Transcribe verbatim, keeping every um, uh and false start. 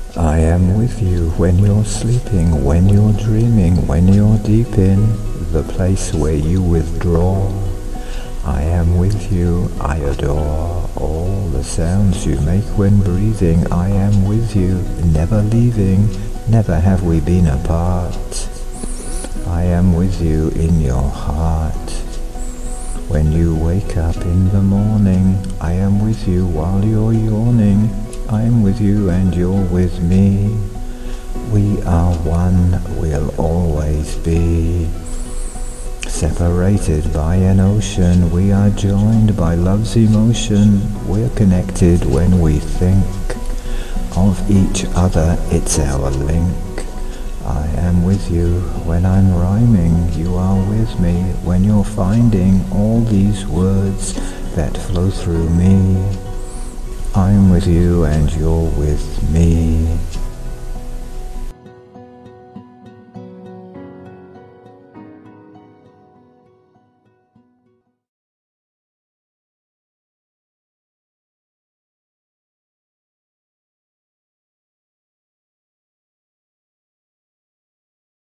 I am with you when you're sleeping, when you're dreaming, when you're deep in the place where you withdraw. I am with you, I adore all the sounds you make when breathing. I am with you, never leaving, never have we been apart. I am with you in your heart. When you wake up in the morning, I am with you while you're yawning. I am with you and you're with me. We are one, we'll always be. Separated by an ocean, we are joined by love's emotion. We're connected when we think of each other, it's our link. I am with you when I'm rhyming, you are with me when you're finding all these words that flow through me. I'm with you and you're with me.